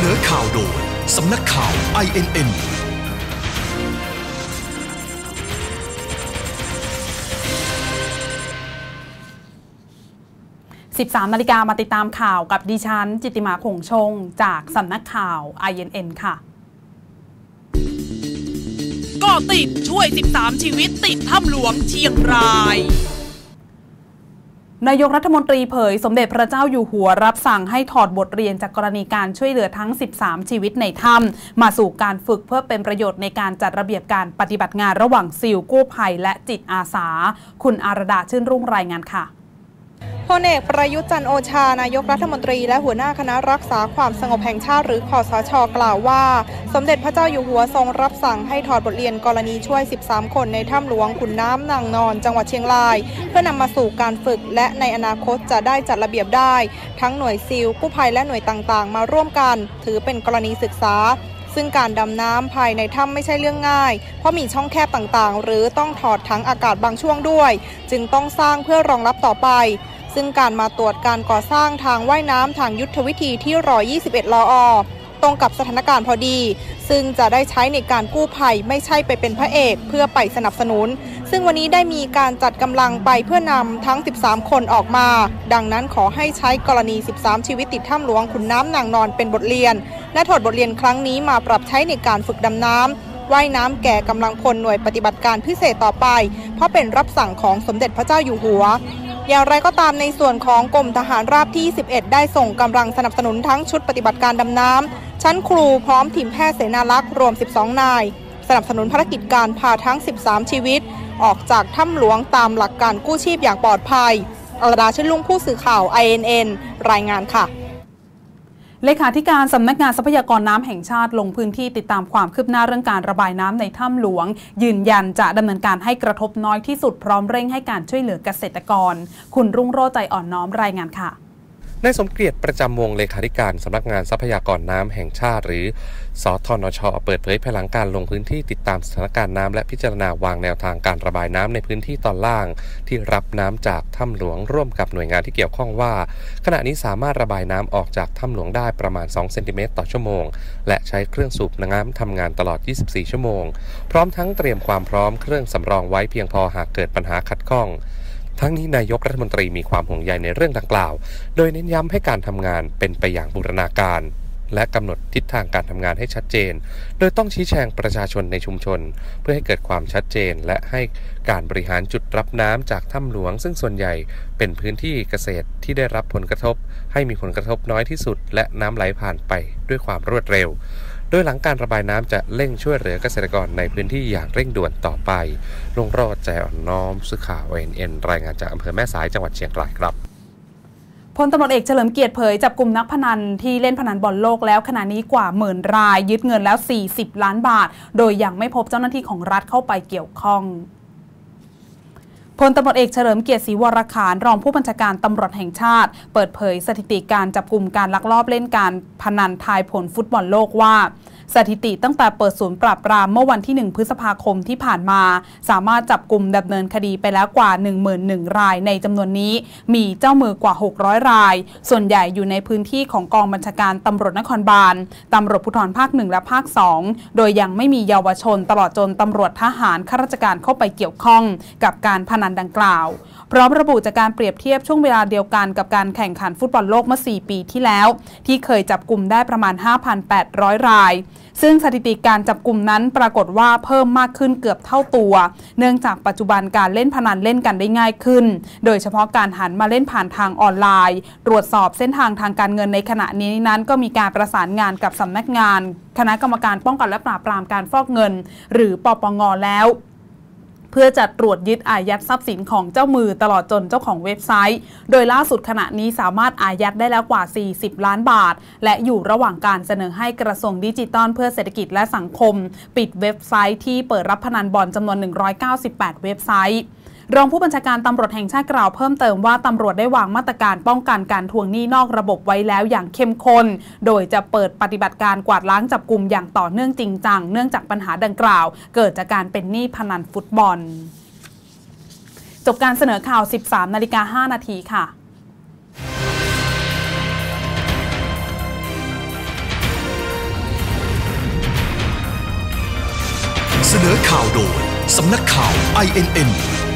นอข่าวโดยสำนักข่าว INN 13 นาฬิกามาติดตามข่าวกับดิฉันจิตติมาคงชงจากสำนักข่าว INN ค่ะก็ติดช่วย13ชีวิตติดถ้ำหลวงเชียงรายนายกรัฐมนตรีเผยสมเด็จพระเจ้าอยู่หัวรับสั่งให้ถอดบทเรียนจากกรณีการช่วยเหลือทั้ง13ชีวิตในถ้ำมาสู่การฝึกเพื่อเป็นประโยชน์ในการจัดระเบียบการปฏิบัติงานระหว่างซิลกู้ภัยและจิตอาสาคุณอารดาชื่นรุ่งรายงานค่ะพลเอกประยุทธ์จันทร์โอชานายกรัฐมนตรีและหัวหน้าคณะรักษาความสงบแห่งชาติหรือคสช.กล่าวว่าสมเด็จพระเจ้าอยู่หัวทรงรับสั่งให้ถอดบทเรียนกรณีช่วย13คนในถ้ำหลวงขุนน้ำนางนอนจังหวัดเชียงรายเพื่อนำมาสู่การฝึกและในอนาคตจะได้จัดระเบียบได้ทั้งหน่วยซิลกู้ภัยและหน่วยต่างๆมาร่วมกันถือเป็นกรณีศึกษาซึ่งการดำน้ำภายในถ้ำไม่ใช่เรื่องง่ายเพราะมีช่องแคบต่างๆหรือต้องถอดถังอากาศบางช่วงด้วยจึงต้องสร้างเพื่อรองรับต่อไปซึ่งการมาตรวจการก่อสร้างทางว่ายน้ำทางยุทธวิธีที่121 ลอ.ตรงกับสถานการณ์พอดีซึ่งจะได้ใช้ในการกู้ภัยไม่ใช่ไปเป็นพระเอกเพื่อไปสนับสนุนซึ่งวันนี้ได้มีการจัดกำลังไปเพื่อนำทั้ง13คนออกมาดังนั้นขอให้ใช้กรณี13ชีวิตติดถ้ำหลวงขุนน้ำนางนอนเป็นบทเรียนและถอดบทเรียนครั้งนี้มาปรับใช้ในการฝึกดำน้ำว่ายน้ำแก่กำลังพลหน่วยปฏิบัติการพิเศษต่อไปเพราะเป็นรับสั่งของสมเด็จพระเจ้าอยู่หัวอย่างไรก็ตามในส่วนของกรมทหารราบที่11ได้ส่งกำลังสนับสนุนทั้งชุดปฏิบัติการดำน้ำชั้นครูพร้อมทีมแพทย์เสนารักษ์รวม12นายสนับสนุนภารกิจการพาทั้ง13ชีวิตออกจากถ้ำหลวงตามหลักการกู้ชีพอย่างปลอดภัยอรดาชื่นลุ่งผู้สื่อข่าว INN รายงานค่ะเลขาธิการสำนักงานทรัพยากรน้ำแห่งชาติลงพื้นที่ติดตามความคืบหน้าเรื่องการระบายน้ำในถ้ำหลวงยืนยันจะดำเนินการให้กระทบน้อยที่สุดพร้อมเร่งให้การช่วยเหลือเกษตรกรคุณรุ่งโรจน์ใจอ่อนน้อมรายงานค่ะนายสมเกียรติประจำวงเลขาธิการสำนักงานทรัพยากรน้ำแห่งชาติหรือสธนช.เปิดเผยภายหลังการลงพื้นที่ติดตามสถานการณ์น้ำและพิจารณาวางแนวทางการระบายน้ำในพื้นที่ตอนล่างที่รับน้ำจากถ้ำหลวงร่วมกับหน่วยงานที่เกี่ยวข้องว่าขณะนี้สามารถระบายน้ำออกจากถ้ำหลวงได้ประมาณ2 เซนติเมตรต่อชั่วโมงและใช้เครื่องสูบน้ำทำงานตลอด24ชั่วโมงพร้อมทั้งเตรียมความพร้อมเครื่องสำรองไว้เพียงพอหากเกิดปัญหาขัดข้องทั้งนี้นายกรัฐมนตรีมีความห่วงใยในเรื่องดังกล่าวโดยเน้นย้ำให้การทำงานเป็นไปอย่างบูรณาการและกำหนดทิศทางการทำงานให้ชัดเจนโดยต้องชี้แจงประชาชนในชุมชนเพื่อให้เกิดความชัดเจนและให้การบริหารจุดรับน้ำจากถ้ำหลวงซึ่งส่วนใหญ่เป็นพื้นที่เกษตรที่ได้รับผลกระทบให้มีผลกระทบน้อยที่สุดและน้ำไหลผ่านไปด้วยความรวดเร็วโดยหลังการระบายน้ำจะเร่งช่วยเหลือเกษตรกรในพื้นที่อย่างเร่งด่วนต่อไปรุ่งโรจน์ใจอ่อนน้อมสื่อข่าว INN รายงานจากอำเภอแม่สายจังหวัดเชียงรายครับพลตำรวจเอกเฉลิมเกียรติเผยจับกลุ่มนักพนันที่เล่นพนันบอลโลกแล้วขณะนี้กว่า10,000 รายยึดเงินแล้ว40 ล้านบาทโดยยังไม่พบเจ้าหน้าที่ของรัฐเข้าไปเกี่ยวข้องพลตำรวจเอกเฉลิมเกียรติศรีวรขานรองผู้บัญชาการตำรวจแห่งชาติเปิดเผยสถิติการจับกลุ่มการลักลอบเล่นการพนันทายผลฟุตบอลโลกว่าสถิติตั้งแต่เปิดศูนย์ปราบปรามเมื่อวันที่1 พฤษภาคมที่ผ่านมาสามารถจับกลุ่มดำเนินคดีไปแล้วกว่า 11,000 รายในจำนวนนี้มีเจ้ามือกว่า600 รายส่วนใหญ่อยู่ในพื้นที่ของกองบัญชาการตำรวจนครบาลตำรวจภูธรภาค1และภาค2โดยยังไม่มีเยาวชนตลอดจนตำรวจทหารข้าราชการเข้าไปเกี่ยวข้องกับการพนันดังกล่าวพร้อมระบุจากการเปรียบเทียบช่วงเวลาเดียวกันกับการแข่งขันฟุตบอลโลกเมื่อ4 ปีที่แล้วที่เคยจับกลุ่มได้ประมาณ 5,800 รายซึ่งสถิติการจับกลุ่มนั้นปรากฏว่าเพิ่มมากขึ้นเกือบเท่าตัวเนื่องจากปัจจุบันการเล่นพนันเล่นกันได้ง่ายขึ้นโดยเฉพาะการหันมาเล่นผ่านทางออนไลน์ตรวจสอบเส้นทางทางการเงินในขณะนี้นั้นก็มีการประสานงานกับสำนักงานคณะกรรมการป้องกันและปราบปรามการฟอกเงินหรือปปง.แล้วเพื่อจัดตรวจยึดอายัดทรัพย์สินของเจ้ามือตลอดจนเจ้าของเว็บไซต์โดยล่าสุดขณะนี้สามารถอายัดได้แล้วกว่า40 ล้านบาทและอยู่ระหว่างการเสนอให้กระทรวงดิจิทัลเพื่อเศรษฐกิจและสังคมปิดเว็บไซต์ที่เปิดรับพนันบอลจำนวน198 เว็บไซต์ รองผู้บัญชาการตำรวจแห่งชาติกล่าวเพิ่มเติมว่าตำรวจได้วางมาตรการป้องกันการทวงหนี้นอกระบบไว้แล้วอย่างเข้มข้นโดยจะเปิดปฏิบัติการกวาดล้างจับกุมอย่างต่อเนื่องจริงจังเนื่องจากปัญหาดังกล่าวเกิดจากการเป็นหนี้พนันฟุตบอลจบการเสนอข่าว 13:05 นาทีค่ะเสนอข่าวโดยสำนักข่าว INN